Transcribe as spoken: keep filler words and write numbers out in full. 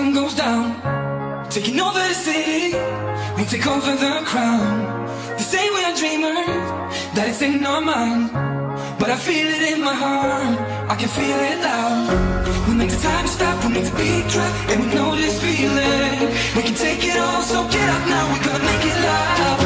sun goes down, taking over the city, we'll take over the crown. They say we're dreamers, that it's in our mind, but I feel it in my heart, I can feel it loud. We make the time stop, we make the beat drop, and we know this feeling. We can take it all, so get up now, we're gonna make it loud.